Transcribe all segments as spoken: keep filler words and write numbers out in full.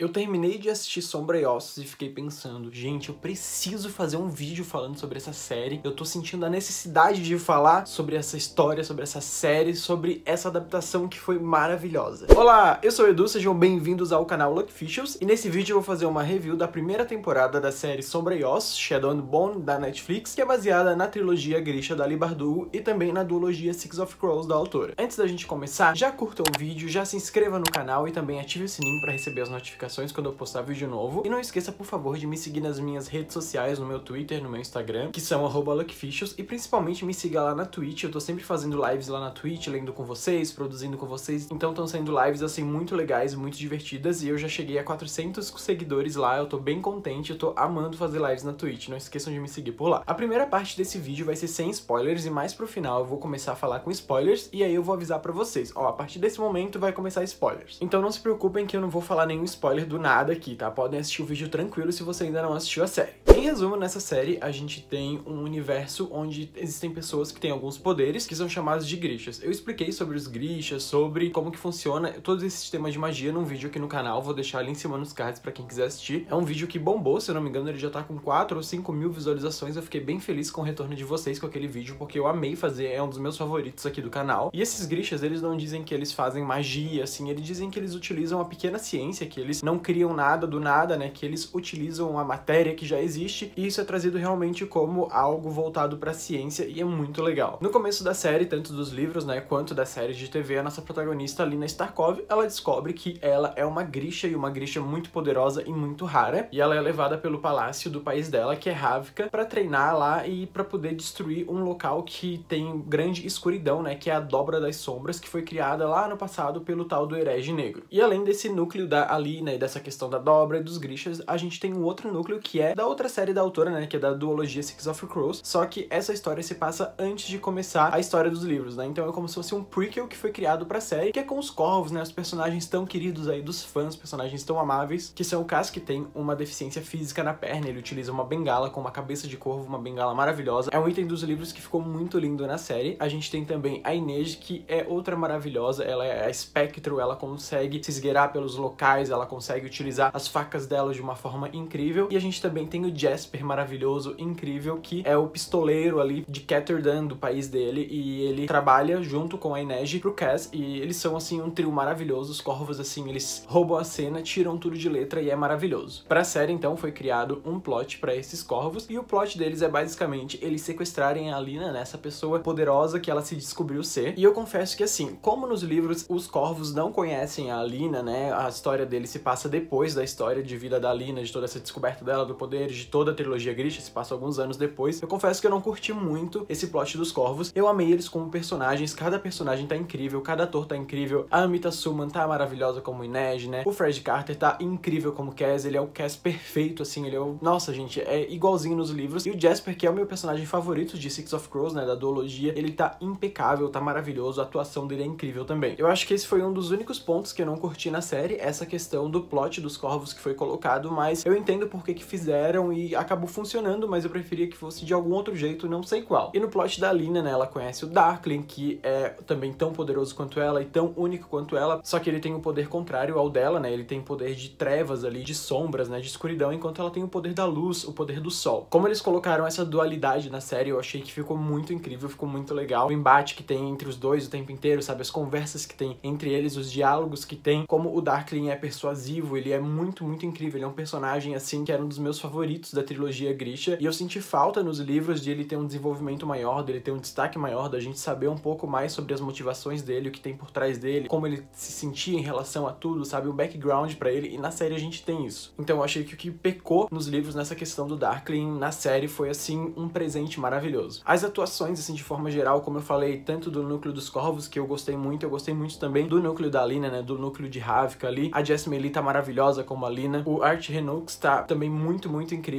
Eu terminei de assistir Sombra e Ossos e fiquei pensando, gente, eu preciso fazer um vídeo falando sobre essa série. Eu tô sentindo a necessidade de falar sobre essa história, sobre essa série, sobre essa adaptação que foi maravilhosa. Olá, eu sou o Edu, sejam bem-vindos ao canal Luckficials, e nesse vídeo eu vou fazer uma review da primeira temporada da série Sombra e Ossos, Shadow and Bone, da Netflix, que é baseada na trilogia Grisha da Leigh Bardugo e também na duologia Six of Crows da autora. Antes da gente começar, já curta o vídeo, já se inscreva no canal e também ative o sininho para receber as notificações quando eu postar vídeo novo. E não esqueça, por favor, de me seguir nas minhas redes sociais, no meu Twitter, no meu Instagram, que são arroba luckficials, e principalmente me siga lá na Twitch. Eu tô sempre fazendo lives lá na Twitch, lendo com vocês, produzindo com vocês. Então estão sendo lives, assim, muito legais, muito divertidas, e eu já cheguei a quatrocentos seguidores lá. Eu tô bem contente, eu tô amando fazer lives na Twitch. Não esqueçam de me seguir por lá. A primeira parte desse vídeo vai ser sem spoilers, e mais pro final eu vou começar a falar com spoilers, e aí eu vou avisar pra vocês. Ó, a partir desse momento vai começar spoilers. Então não se preocupem que eu não vou falar nenhum spoiler do nada aqui, tá? Podem assistir o vídeo tranquilo se você ainda não assistiu a série. Em resumo, nessa série a gente tem um universo onde existem pessoas que têm alguns poderes que são chamados de Grishas. Eu expliquei sobre os Grishas, sobre como que funciona todo esse sistema de magia num vídeo aqui no canal, vou deixar ali em cima nos cards pra quem quiser assistir. É um vídeo que bombou, se eu não me engano ele já tá com quatro ou cinco mil visualizações. Eu fiquei bem feliz com o retorno de vocês com aquele vídeo, porque eu amei fazer, é um dos meus favoritos aqui do canal. E esses Grishas, eles não dizem que eles fazem magia, assim, eles dizem que eles utilizam a pequena ciência, que eles não criam nada do nada, né, que eles utilizam a matéria que já existe, e isso é trazido realmente como algo voltado pra ciência, e é muito legal. No começo da série, tanto dos livros, né, quanto da série de T V, a nossa protagonista, Lina Starkov, ela descobre que ela é uma Grisha, e uma Grisha muito poderosa e muito rara, e ela é levada pelo palácio do país dela, que é Ravka, pra treinar lá e pra poder destruir um local que tem grande escuridão, né, que é a Dobra das Sombras, que foi criada lá no passado pelo tal do Herege Negro. E além desse núcleo da Alina e dessa questão da Dobra e dos Grishas, a gente tem um outro núcleo que é da outra série da autora, né, que é da duologia Six of Crows, só que essa história se passa antes de começar a história dos livros, né, então é como se fosse um prequel que foi criado pra série, que é com os corvos, né, os personagens tão queridos aí dos fãs, personagens tão amáveis, que são o Cass, que tem uma deficiência física na perna, ele utiliza uma bengala com uma cabeça de corvo, uma bengala maravilhosa, é um item dos livros que ficou muito lindo na série. A gente tem também a Inês, que é outra maravilhosa, ela é a Spectro, ela consegue se esgueirar pelos locais, ela consegue utilizar as facas dela de uma forma incrível, e a gente também tem o Jasper maravilhoso, incrível, que é o pistoleiro ali de Ketterdam, do país dele, e ele trabalha junto com a Inês pro Cass, e eles são assim um trio maravilhoso. Os corvos assim, eles roubam a cena, tiram tudo de letra e é maravilhoso. Pra série então foi criado um plot pra esses corvos, e o plot deles é basicamente eles sequestrarem a Alina, né, essa pessoa poderosa que ela se descobriu ser. E eu confesso que assim, como nos livros os corvos não conhecem a Alina, né, a história dele se passa depois da história de vida da Alina, de toda essa descoberta dela, do poder, de toda a trilogia Grisha, se passa alguns anos depois. Eu confesso que eu não curti muito esse plot dos corvos. Eu amei eles como personagens, cada personagem tá incrível, cada ator tá incrível. A Amita Suman tá maravilhosa como Inês, né? O Fred Carter tá incrível como Cass, ele é o Cass perfeito, assim, ele é o... Nossa, gente, é igualzinho nos livros. E o Jasper, que é o meu personagem favorito de Six of Crows, né, da duologia, ele tá impecável, tá maravilhoso, a atuação dele é incrível também. Eu acho que esse foi um dos únicos pontos que eu não curti na série, essa questão do plot dos corvos que foi colocado, mas eu entendo por que que fizeram e acabou funcionando, mas eu preferia que fosse de algum outro jeito, não sei qual. E no plot da Alina, né, ela conhece o Darkling, que é também tão poderoso quanto ela e tão único quanto ela, só que ele tem um poder contrário ao dela, né, ele tem poder de trevas ali, de sombras, né, de escuridão, enquanto ela tem o poder da luz, o poder do sol. Como eles colocaram essa dualidade na série, eu achei que ficou muito incrível, ficou muito legal. O embate que tem entre os dois o tempo inteiro, sabe, as conversas que tem entre eles, os diálogos que tem, como o Darkling é persuasivo, ele é muito, muito incrível, ele é um personagem, assim, que era um dos meus favoritos da trilogia Grisha, e eu senti falta nos livros de ele ter um desenvolvimento maior, dele ter um destaque maior, da gente saber um pouco mais sobre as motivações dele, o que tem por trás dele, como ele se sentia em relação a tudo, sabe, o background pra ele, e na série a gente tem isso. Então eu achei que o que pecou nos livros nessa questão do Darkling, na série, foi, assim, um presente maravilhoso. As atuações, assim, de forma geral, como eu falei, tanto do núcleo dos corvos, que eu gostei muito, eu gostei muito também do núcleo da Alina, né, do núcleo de Ravka ali. A Jasmine Lee tá maravilhosa como a Alina. O Art Henoux tá também muito, muito incrível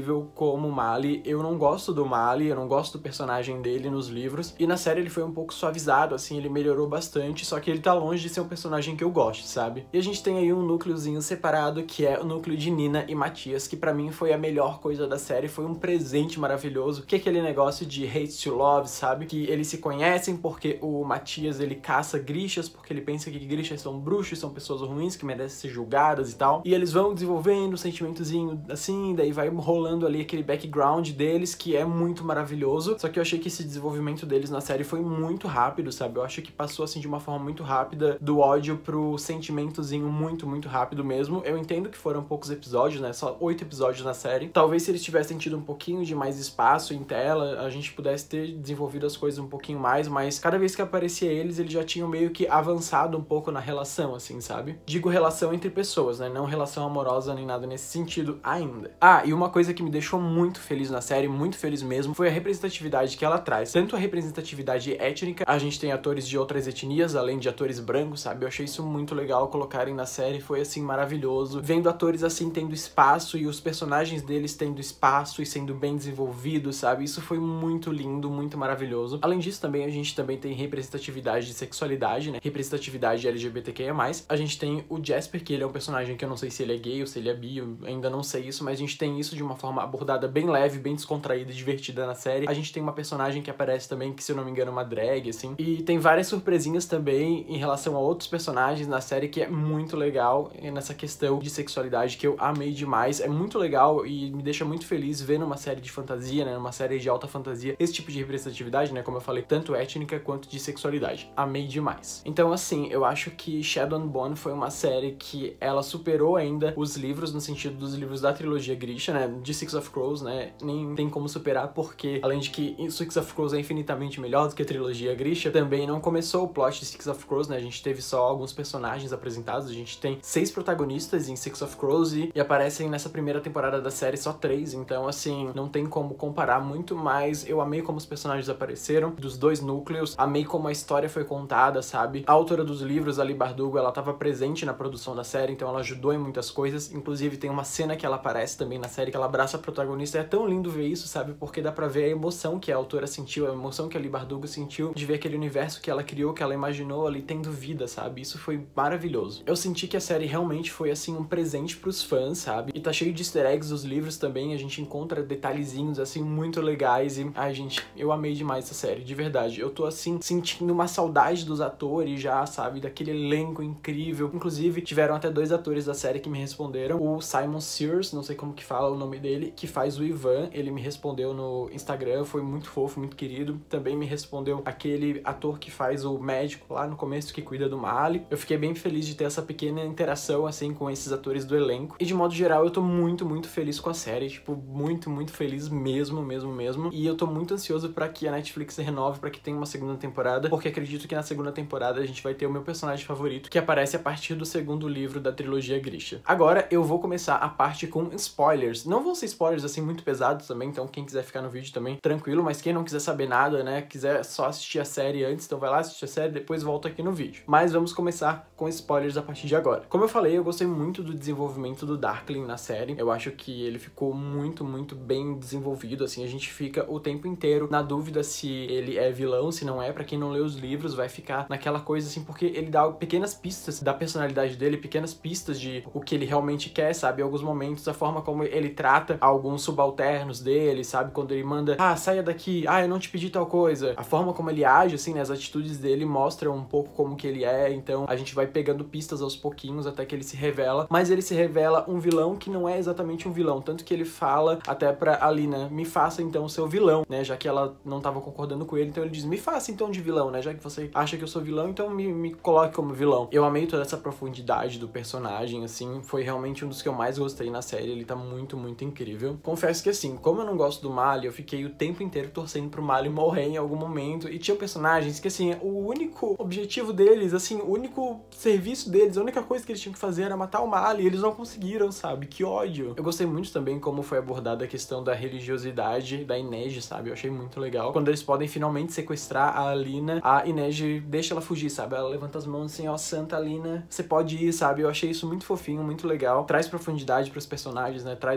incrível como o Mali. Eu não gosto do Mali, eu não gosto do personagem dele nos livros, e na série ele foi um pouco suavizado, assim, ele melhorou bastante, só que ele tá longe de ser um personagem que eu goste, sabe? E a gente tem aí um núcleozinho separado, que é o núcleo de Nina e Matias, que pra mim foi a melhor coisa da série, foi um presente maravilhoso, que é aquele negócio de hate to love, sabe? Que eles se conhecem porque o Matias, ele caça Grishas, porque ele pensa que Grishas são bruxos, são pessoas ruins que merecem ser julgadas e tal, e eles vão desenvolvendo um sentimentozinho assim, daí vai rolando ali aquele background deles, que é muito maravilhoso, só que eu achei que esse desenvolvimento deles na série foi muito rápido, sabe? Eu acho que passou assim de uma forma muito rápida, do ódio pro sentimentozinho muito, muito rápido mesmo. Eu entendo que foram poucos episódios, né? Só oito episódios na série. Talvez se eles tivessem tido um pouquinho de mais espaço em tela, a gente pudesse ter desenvolvido as coisas um pouquinho mais, mas cada vez que aparecia eles, eles já tinham meio que avançado um pouco na relação, assim, sabe? Digo relação entre pessoas, né? Não relação amorosa nem nada nesse sentido ainda. Ah, e uma coisa que me deixou muito feliz na série, muito feliz mesmo, foi a representatividade que ela traz. Tanto a representatividade étnica, a gente tem atores de outras etnias, além de atores brancos, sabe? Eu achei isso muito legal colocarem na série, foi assim maravilhoso. Vendo atores assim tendo espaço e os personagens deles tendo espaço e sendo bem desenvolvidos, sabe? Isso foi muito lindo, muito maravilhoso. Além disso, também a gente também tem representatividade de sexualidade, né? Representatividade L G B T Q I A mais. A gente tem o Jasper, que ele é um personagem que eu não sei se ele é gay ou se ele é bi, eu ainda não sei isso, mas a gente tem isso de uma forma abordada bem leve, bem descontraída e divertida na série. A gente tem uma personagem que aparece também, que se eu não me engano é uma drag, assim. E tem várias surpresinhas também em relação a outros personagens na série, que é muito legal nessa questão de sexualidade, que eu amei demais. É muito legal e me deixa muito feliz ver numa série de fantasia, né, numa série de alta fantasia, esse tipo de representatividade, né, como eu falei, tanto étnica quanto de sexualidade. Amei demais. Então, assim, eu acho que Shadow and Bone foi uma série que ela superou ainda os livros, no sentido dos livros da trilogia Grisha, né, de Six of Crows, né, nem tem como superar, porque, além de que Six of Crows é infinitamente melhor do que a trilogia Grisha, também não começou o plot de Six of Crows, né, a gente teve só alguns personagens apresentados, a gente tem seis protagonistas em Six of Crows e, e aparecem nessa primeira temporada da série só três, então, assim, não tem como comparar muito, mas eu amei como os personagens apareceram, dos dois núcleos, amei como a história foi contada, sabe? A autora dos livros, a Leigh Bardugo, ela tava presente na produção da série, então ela ajudou em muitas coisas, inclusive tem uma cena que ela aparece também na série, que ela abraça a protagonista, é tão lindo ver isso, sabe? Porque dá pra ver a emoção que a autora sentiu, a emoção que a Leigh Bardugo sentiu de ver aquele universo que ela criou, que ela imaginou ali tendo vida, sabe? Isso foi maravilhoso. Eu senti que a série realmente foi, assim, um presente pros fãs, sabe? E tá cheio de easter eggs dos livros também, a gente encontra detalhezinhos, assim, muito legais e, ai, gente, eu amei demais essa série, de verdade. Eu tô, assim, sentindo uma saudade dos atores já, sabe? Daquele elenco incrível. Inclusive, tiveram até dois atores da série que me responderam. O Simon Sears, não sei como que fala o nome dele, que faz o Ivan, ele me respondeu no Instagram, foi muito fofo, muito querido. Também me respondeu aquele ator que faz o médico lá no começo, que cuida do Mali. Eu fiquei bem feliz de ter essa pequena interação, assim, com esses atores do elenco. E, de modo geral, eu tô muito, muito feliz com a série, tipo, muito, muito feliz mesmo, mesmo, mesmo. E eu tô muito ansioso pra que a Netflix renove, pra que tenha uma segunda temporada, porque acredito que na segunda temporada a gente vai ter o meu personagem favorito, que aparece a partir do segundo livro da trilogia Grisha. Agora eu vou começar a parte com spoilers. Não vão ser spoilers, assim, muito pesados também, então quem quiser ficar no vídeo também, tranquilo, mas quem não quiser saber nada, né, quiser só assistir a série antes, então vai lá assistir a série, depois volta aqui no vídeo. Mas vamos começar com spoilers a partir de agora. Como eu falei, eu gostei muito do desenvolvimento do Darkling na série. Eu acho que ele ficou muito, muito bem desenvolvido, assim, a gente fica o tempo inteiro na dúvida se ele é vilão, se não é. Pra quem não lê os livros, vai ficar naquela coisa, assim, porque ele dá pequenas pistas da personalidade dele, pequenas pistas de o que ele realmente quer, sabe? Em alguns momentos, a forma como ele trata alguns subalternos dele, sabe? Quando ele manda, ah, saia daqui, ah, eu não te pedi tal coisa. A forma como ele age, assim, né? As atitudes dele mostram um pouco como que ele é, então a gente vai pegando pistas aos pouquinhos até que ele se revela, mas ele se revela um vilão que não é exatamente um vilão, tanto que ele fala até pra Alina, me faça então o seu vilão, né? Já que ela não tava concordando com ele, então ele diz, me faça então de vilão, né? Já que você acha que eu sou vilão, então me, me coloque como vilão. Eu amei toda essa profundidade do personagem, assim, foi realmente um dos que eu mais gostei na série, ele tá muito, muito incrível. Confesso que, assim, como eu não gosto do Mali, eu fiquei o tempo inteiro torcendo pro Mali morrer em algum momento, e tinha personagens que, assim, o único objetivo deles, assim, o único serviço deles, a única coisa que eles tinham que fazer era matar o Mali, e eles não conseguiram, sabe? Que ódio. Eu gostei muito também como foi abordada a questão da religiosidade da Inej, sabe? Eu achei muito legal. Quando eles podem finalmente sequestrar a Alina, a Inej deixa ela fugir, sabe? Ela levanta as mãos assim, ó, Santa Alina, você pode ir, sabe? Eu achei isso muito fofinho, muito legal. Traz profundidade pros personagens, né? Traz o background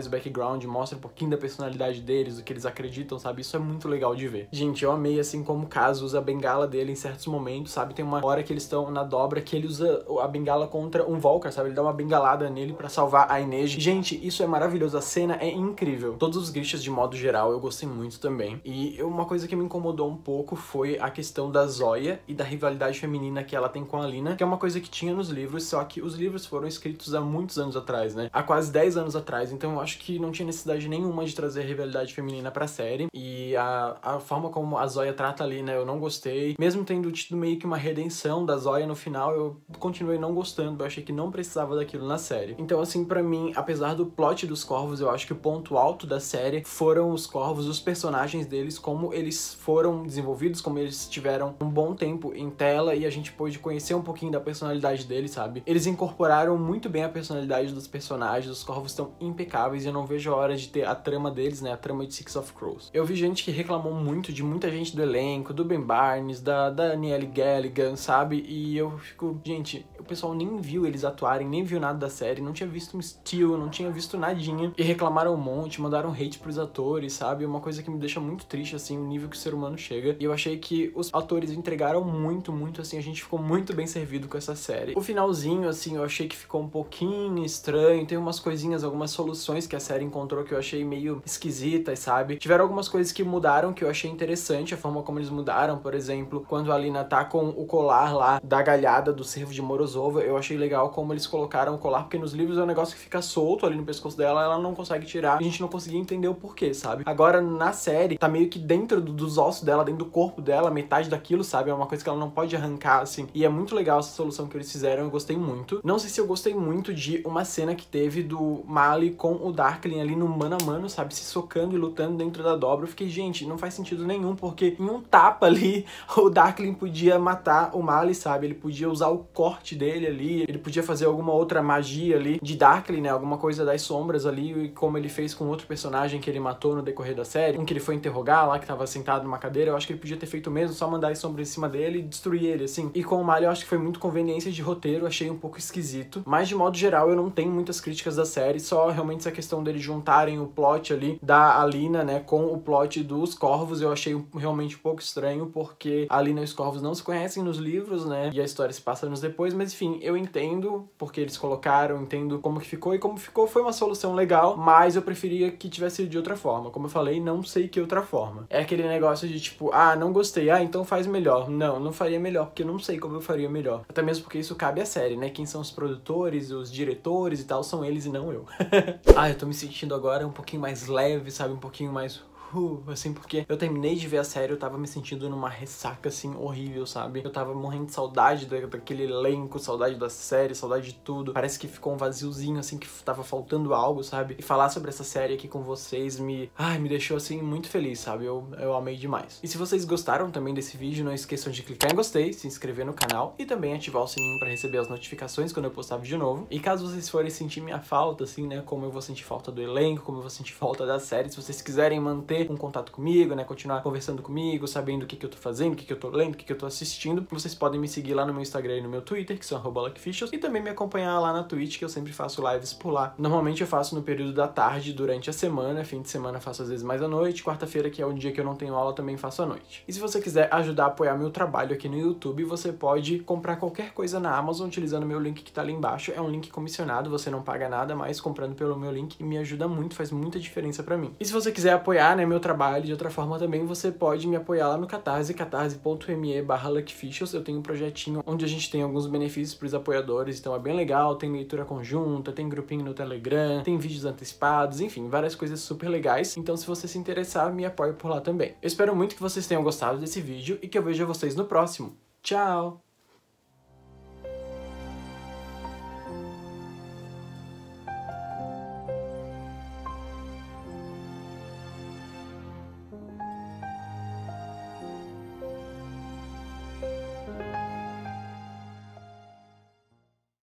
background, mostra um pouquinho da personalidade deles, do que eles acreditam, sabe? Isso é muito legal de ver. Gente, eu amei, assim, como o Kaz usa a bengala dele em certos momentos, sabe? Tem uma hora que eles estão na dobra que ele usa a bengala contra um Volcar, sabe? Ele dá uma bengalada nele pra salvar a Inej. Gente, isso é maravilhoso, a cena é incrível. Todos os Grishas, de modo geral, eu gostei muito também. E uma coisa que me incomodou um pouco foi a questão da Zoya e da rivalidade feminina que ela tem com a Alina, que é uma coisa que tinha nos livros, só que os livros foram escritos há muitos anos atrás, né? Há quase dez anos atrás, então eu acho que não tinha necessidade nenhuma de trazer rivalidade feminina pra série. E a, a forma como a Zoya trata a Alina, eu não gostei. Mesmo tendo tido meio que uma redenção da Zoya no final, eu continuei não gostando, eu achei que não precisava daquilo na série. Então, assim, pra mim, apesar do plot dos Corvos, eu acho que o ponto alto da série foram os Corvos, os personagens deles, como eles foram desenvolvidos, como eles tiveram um bom tempo em tela e a gente pôde conhecer um pouquinho da personalidade deles, sabe? Eles incorporaram muito bem a personalidade dos personagens, os Corvos estão impecáveis e eu não vejo a hora de ter a trama deles, né? A trama de Six of Crows. Eu vi gente que reclamou muito de muita gente do elenco, do Ben Barnes, da, da Danielle Gallagher, sabe? E eu fico, gente, o pessoal nem viu eles atuarem, nem viu nada da série, não tinha visto um still, não tinha visto nadinha. E reclamaram um monte, mandaram hate pros atores, sabe? Uma coisa que me deixa muito triste, assim, o nível que o ser humano chega. E eu achei que os atores entregaram muito, muito, assim, a gente ficou muito bem servido com essa série. O finalzinho, assim, eu achei que ficou um pouquinho estranho, tem umas coisinhas, algumas soluções que a série encontrou que eu achei meio esquisitas, sabe? Tiveram algumas coisas que mudaram que eu achei interessante, a forma como eles mudaram, por exemplo, quando a Alina tá com o colar lá da galhada do cervo de Morozova, eu achei legal como eles colocaram o colar, porque nos livros é um negócio que fica solto ali no pescoço dela, ela não consegue tirar, a gente não conseguia entender o porquê, sabe? Agora, na série, tá meio que dentro do, dos ossos dela, dentro do corpo dela, metade daquilo, sabe? É uma coisa que ela não pode arrancar, assim, e é muito legal essa solução que eles fizeram, eu gostei muito. Não sei se eu gostei muito de uma cena que teve do Marley com o Darkling ali no mano a mano, sabe? Se socando e lutando dentro da dobra. Eu fiquei, gente, não faz sentido nenhum, porque em um tapa ali, o Darkling podia matar o Marley, sabe? Ele podia usar o corte dele ali, ele podia fazer alguma outra magia ali de Darkling, né? Alguma coisa das sombras ali, como ele fez com outro personagem que ele matou no decorrer da série, um que ele foi interrogar lá, que tava sentado numa cadeira. Eu acho que ele podia ter feito mesmo, só mandar as sombras em cima dele e destruir ele, assim. E com o Marley eu acho que foi muito conveniência de roteiro, achei um pouco esquisito. Mas de modo geral eu não tenho muitas críticas da série, só realmente essa questão deles juntarem o plot ali da Alina, né, com o plot dos Corvos, eu achei realmente um pouco estranho, porque a Alina e os Corvos não se conhecem nos livros, né, e a história se passa anos depois, mas enfim, eu entendo porque eles colocaram, entendo como que ficou, e como ficou foi uma solução legal, mas eu preferia que tivesse sido de outra forma. Como eu falei, não sei que outra forma. É aquele negócio de tipo, ah, não gostei, ah, então faz melhor. Não, não faria melhor, porque eu não sei como eu faria melhor. Até mesmo porque isso cabe à série, né, quem são os produtores, os diretores e tal, são eles e não eu. Ah, eu tô me sentindo agora um pouquinho mais leve, sabe, um pouquinho mais... Uh, assim, porque eu terminei de ver a série, eu tava me sentindo numa ressaca, assim, horrível, sabe? Eu tava morrendo de saudade da, daquele elenco, saudade da série, saudade de tudo. Parece que ficou um vaziozinho, assim, que tava faltando algo, sabe? E falar sobre essa série aqui com vocês me... Ai, me deixou, assim, muito feliz, sabe? Eu, eu amei demais. E se vocês gostaram também desse vídeo, não esqueçam de clicar em gostei, se inscrever no canal e também ativar o sininho pra receber as notificações quando eu postar vídeo novo. E caso vocês forem sentir minha falta, assim, né? Como eu vou sentir falta do elenco, como eu vou sentir falta da série, se vocês quiserem manter um contato comigo, né, continuar conversando comigo, sabendo o que que eu tô fazendo, o que que eu tô lendo, o que que eu tô assistindo, vocês podem me seguir lá no meu Instagram e no meu Twitter, que são arroba luckfishers, e também me acompanhar lá na Twitch, que eu sempre faço lives por lá. Normalmente eu faço no período da tarde, durante a semana, fim de semana faço às vezes mais à noite, quarta-feira, que é o dia que eu não tenho aula, também faço à noite. E se você quiser ajudar a apoiar meu trabalho aqui no YouTube, você pode comprar qualquer coisa na Amazon utilizando o meu link que tá ali embaixo. É um link comissionado, você não paga nada, mas comprando pelo meu link me ajuda muito, faz muita diferença pra mim. E se você quiser apoiar, né, meu trabalho de outra forma também, você pode me apoiar lá no Catarse, catarse ponto me barra luckfishers. Eu tenho um projetinho onde a gente tem alguns benefícios pros apoiadores, então é bem legal, tem leitura conjunta, tem grupinho no Telegram, tem vídeos antecipados, enfim, várias coisas super legais. Então se você se interessar, me apoie por lá também. Eu espero muito que vocês tenham gostado desse vídeo e que eu veja vocês no próximo. Tchau!